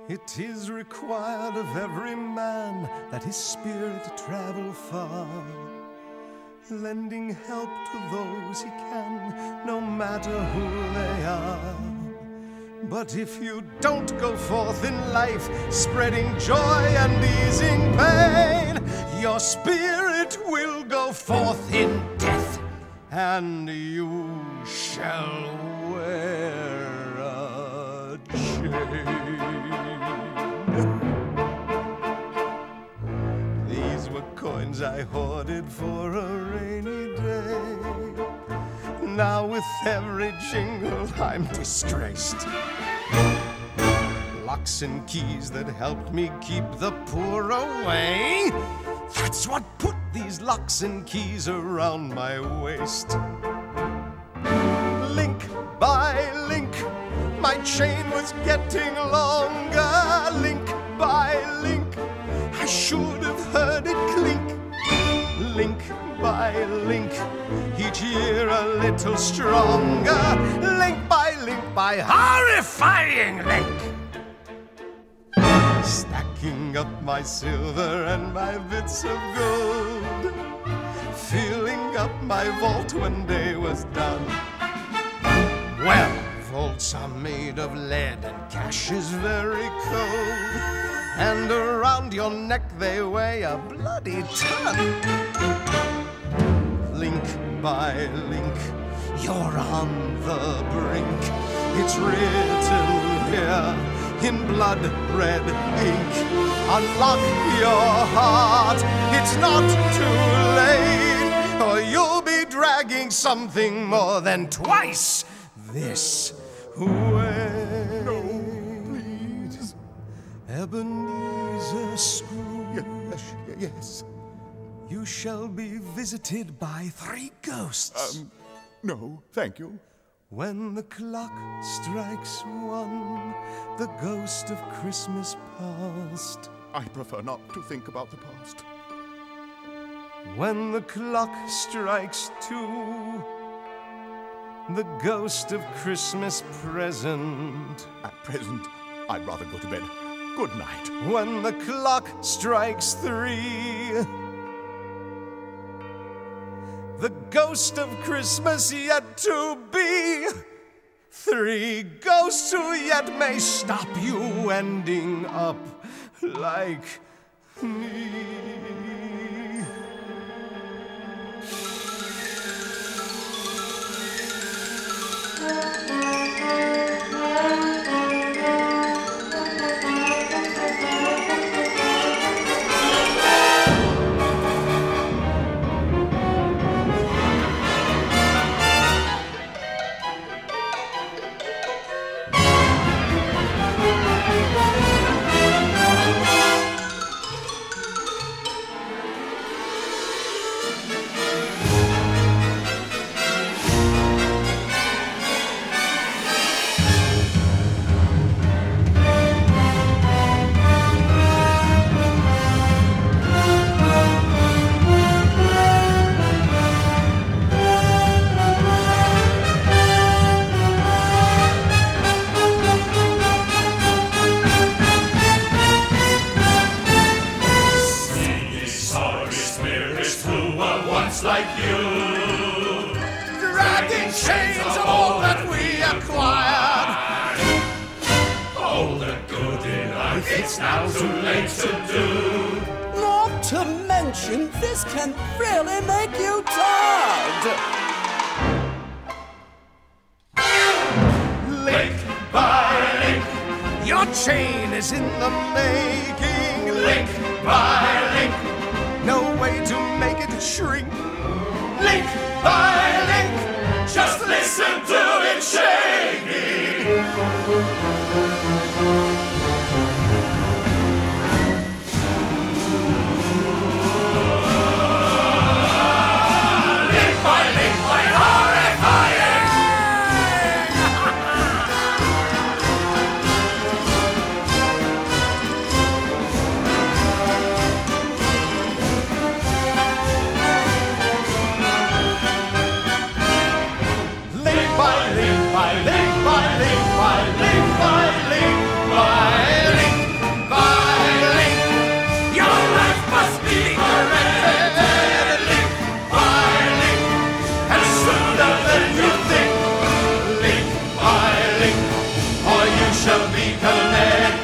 It is required of every man that his spirit travel far, lending help to those he can, no matter who they are. But if you don't go forth in life, spreading joy and easing pain, your spirit will go forth in death, and you shall wear a chain. These were coins I hoarded for a rainy day. Now with every jingle I'm disgraced. Locks and keys that helped me keep the poor away, that's what put these locks and keys around my waist. Link by link, my chain was getting longer. Link by link, I should have heard it clink. Link by link, each year a little stronger. Link by horrifying link. Stacking up my silver and my bits of gold, filling up my vault when day was done. Well, vaults are made of lead and cash is very cold, and around your neck they weigh a bloody ton. Link by link, you're on the brink. It's written here in blood red ink. Unlock your heart, it's not too late, or you'll be dragging something more than twice this way. No, please. Ebenezer Scrooge. Yes. You shall be visited by 3 ghosts. No, thank you. When the clock strikes 1, the ghost of Christmas past. I prefer not to think about the past. When the clock strikes 2, the ghost of Christmas present. At present, I'd rather go to bed. Good night. When the clock strikes 3, the ghost of Christmas yet to be. 3 ghosts who yet may stop you ending up like me. Like you, dragging chains of all that we acquired. All the good in life it's now too late to do. Not to mention, this can really make you tired. Link by link, your chain is in the making. Link by link, no way to make it shrink. Link by link, just listen to it shaking. Link by horrifying. Link by link by link by link by link by link. shall be connected.